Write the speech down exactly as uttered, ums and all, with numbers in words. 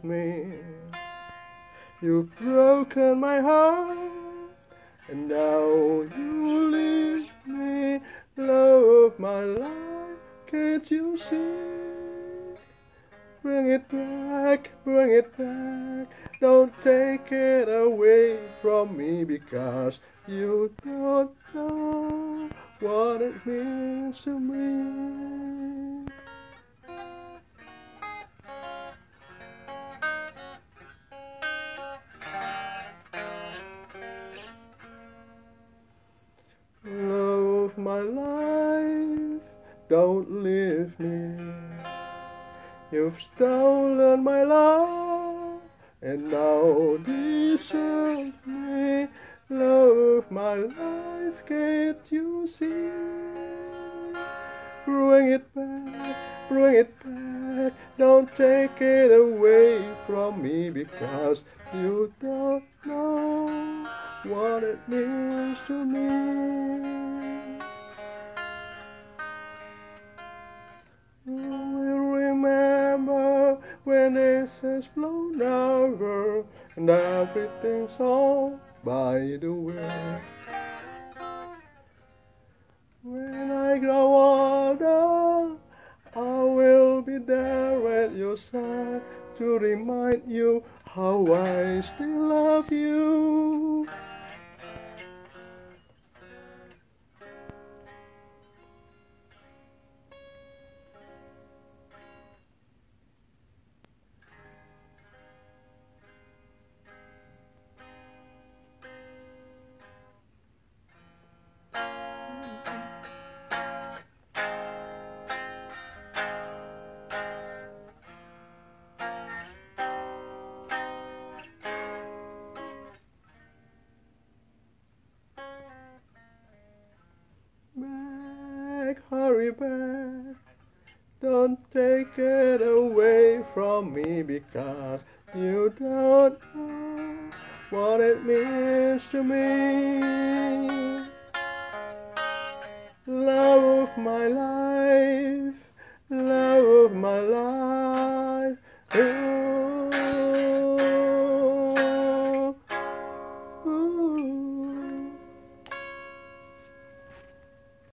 me. You've broken my heart, and now you leave me. Love of my life, can't you see? Bring it back, bring it back. Don't take it away from me, because you don't know what it means to me. Love of my life, don't leave me. You've stolen my love, and now desert me. Love of my life, can't you see? Bring it back, bring it back. Don't take it away from me, because you don't know what it means to me. When this has blown over and everything's all by the way. When I grow older, I will be there at your side to remind you how I still love you. Back, hurry back. Don't take it away from me, because you don't know what it means to me. Love of my life, love of my life.